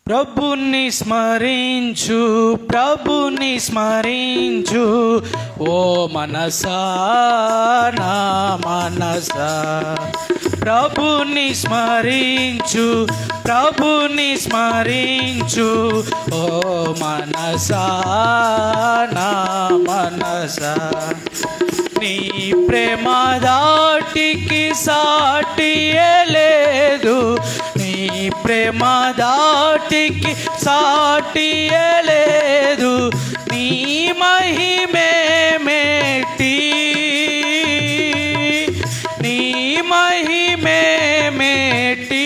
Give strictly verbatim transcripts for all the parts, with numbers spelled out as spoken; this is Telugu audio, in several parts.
ప్రభుని స్మరించు, ప్రభుని స్మరించు ఓ మనసా నా మనసా. ప్రభుని స్మరించు, ప్రభుని స్మరించు ఓ మనసా నా మనసా. నీ ప్రేమ దాటికి సాటియే లేదు, నీ ప్రేమ దాటికి సాటియే లేదు. నీ మహిమే మేటి, నీ మహిమే మేటి.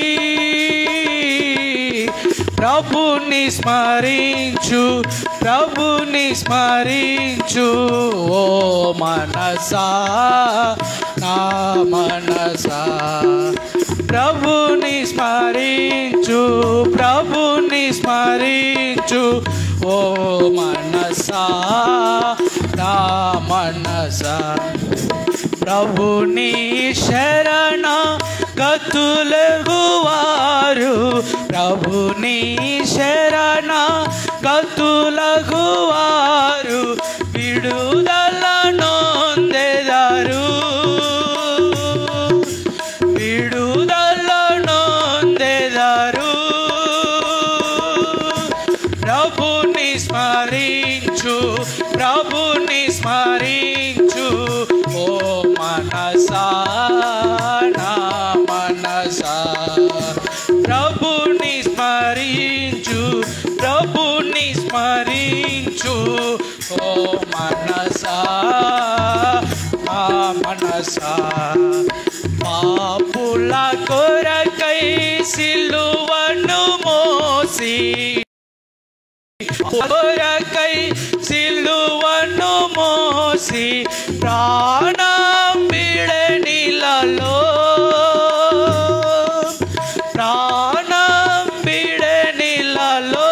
ప్రభుని స్మరించు, ప్రభుని స్మరించు ఓ మనసా నా మనసా. ప్రభుని స్మరించు, ప్రభుని స్మరించు ఓ మనసా నా మనసా. ప్రభుని శరణ గతులగువారు, ప్రభుని శరణ గతులగువారు విడుదల నొందెదరు, విడుదల నొందెదరు. ప్రభుని స్మరించు, ప్రభుని స్మరించు ఓ మనసా నా మనసా. ప్రభుని స్మరించు, ప్రభుని స్మరించు ఓ మనసా నా మనసా. పాపుల కొరకై సిలువను మోసి, కొరకై సిలువను మోసి ప్రాణం విడెనిలలో, ప్రాణం విడెనిలలో.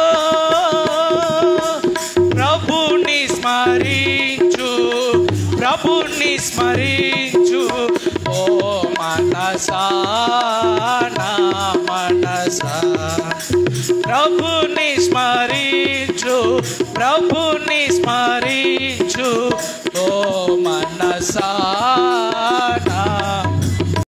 ప్రభుని స్మరించు, ప్రభుని స్మరించు ఓ మనసా నా మనసా. ప్రభుని స్మరించు, ప్రభుని స్మరించు